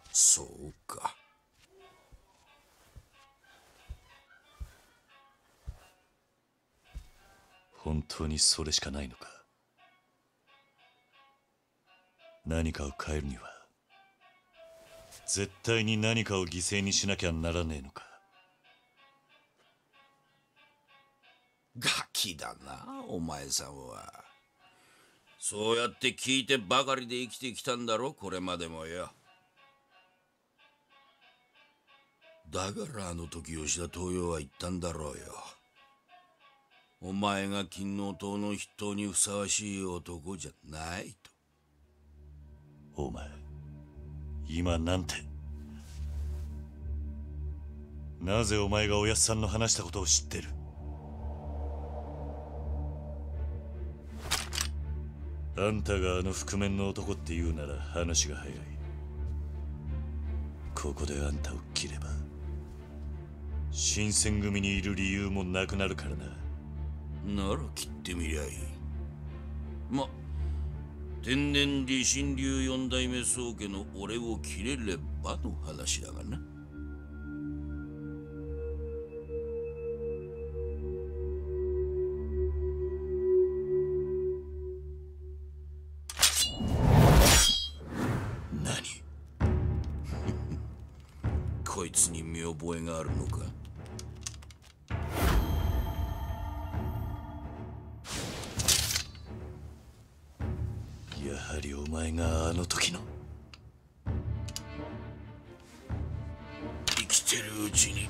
そうか。 本当にそれしかないのか。何かを変えるには絶対に何かを犠牲にしなきゃならねえのか。 ガキだなお前さんは。そうやって聞いてばかりで生きてきたんだろ、これまでもよ。だからあの時吉田東洋は言ったんだろうよ。お前が金王党の筆頭にふさわしい男じゃないと。 お前今なんて。なぜお前がおやっさんの話したことを知ってる。あんたがあの覆面の男って言うなら話が早い。ここであんたを切れば新選組にいる理由もなくなるからな。 なら切ってみりゃいい。ま、天然理心流四代目宗家の俺を切れればの話だがな。 何こいつに見覚えがあるのか。 やはりお前があの時の。 生きてるうちに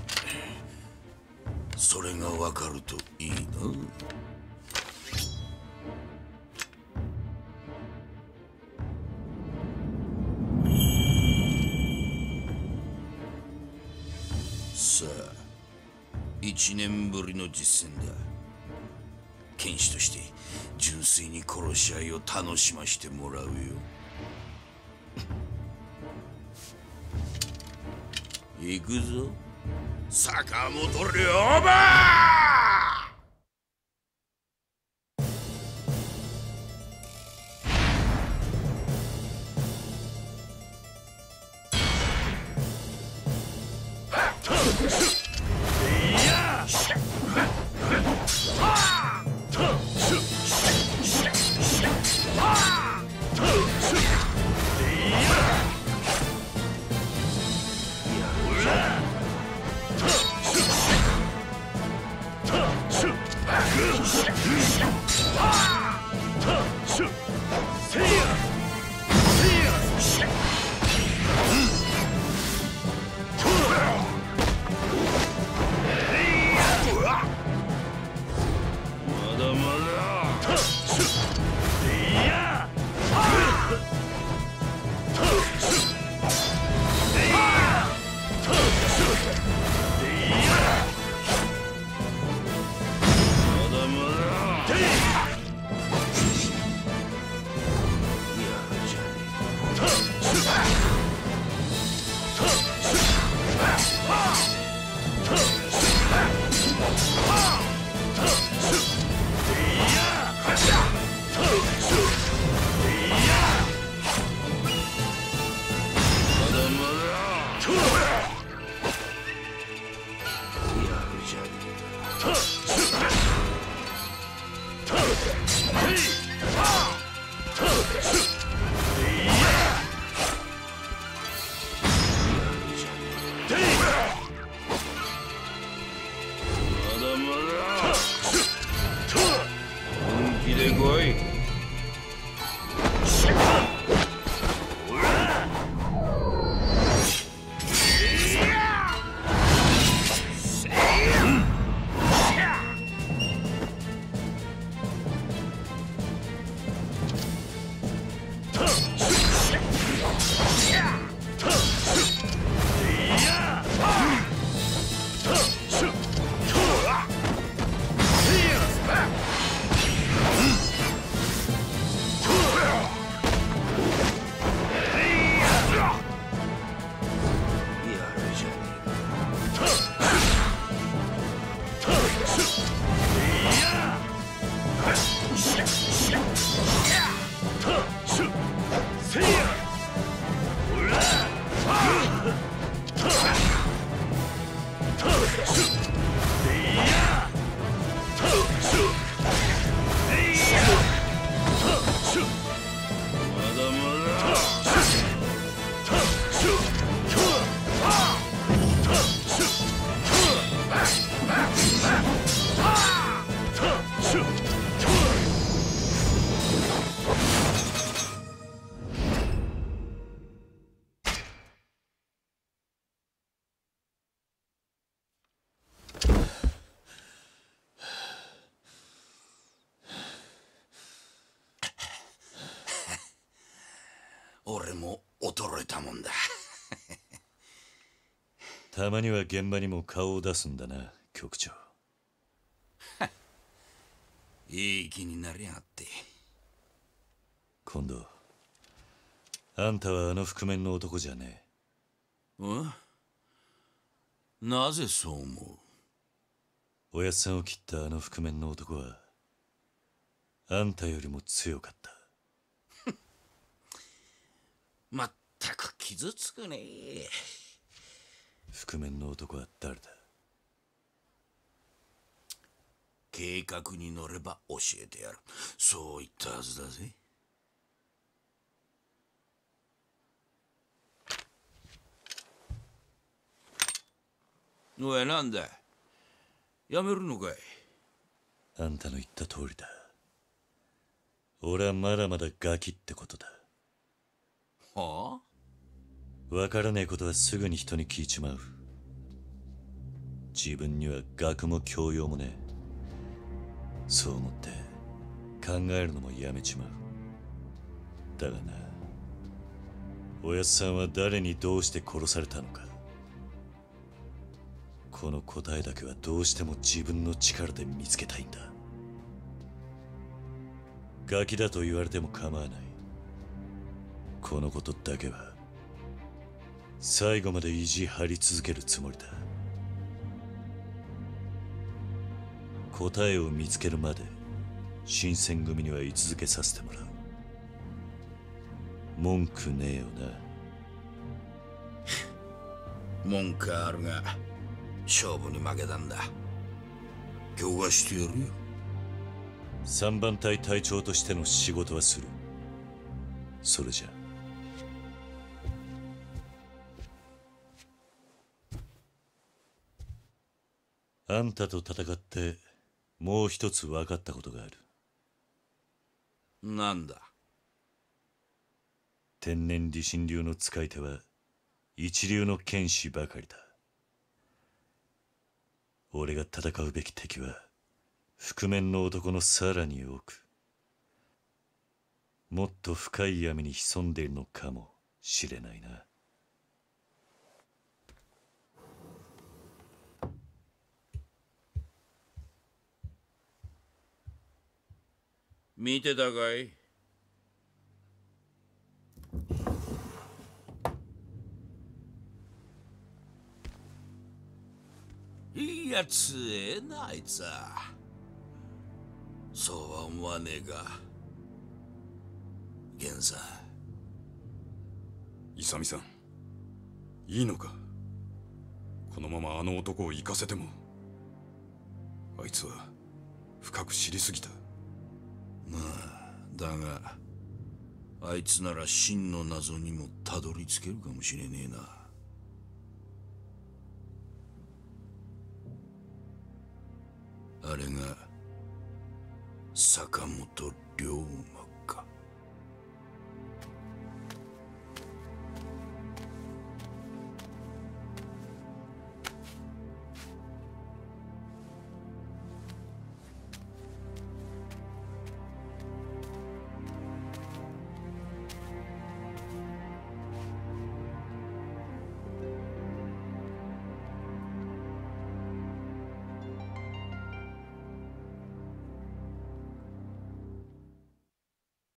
それがわかるといいな。さあ、1年ぶりの実戦だ。剣士として純粋に殺し合いを楽しましてもらうよ。行くぞ坂本龍馬。 俺も衰えたもんだ。 たまには現場にも顔を出すんだな、局長。 いい気になりやがって。 今度あんたはあの覆面の男じゃねえ。 なぜそう思おやっさんを切ったあの覆面の男はあんたよりも強かった。 まったく傷つくねえ。 覆面の男は誰だ？ 計画に乗れば教えてやる。そう言ったはずだぜ。おい、なんだ、やめるのかい？ あんたの言った通りだ。俺はまだまだガキってことだ。 はあ？ わからねえことはすぐに人に聞いちまう。自分には学も教養もねえ。そう思って考えるのもやめちまう。だがな、おやっさんは誰にどうして殺されたのか、この答えだけはどうしても自分の力で見つけたいんだ。ガキだと言われても構わない。このことだけは最後まで意地張り続けるつもりだ。答えを見つけるまで新選組には居続けさせてもらう。文句ねえよな。 文句あるが勝負に負けたんだ。今日はしてやるよ。 三番隊隊長としての仕事はする。それじゃあんたと戦ってもう一つ分かったことがある。 なんだ？ 天然理心流の使い手は一流の剣士ばかりだ。俺が戦うべき敵は覆面の男のさらに奥、もっと深い闇に潜んでいるのかもしれないな。 見てたかい？いいやつえな、あいつは。そうは思わねえか、源さん。 勇さん、いいのか？このままあの男を行かせても。あいつは深く知りすぎた。 まあだがあいつなら真の謎にもたどり着けるかもしれねえな。あれが坂本龍馬。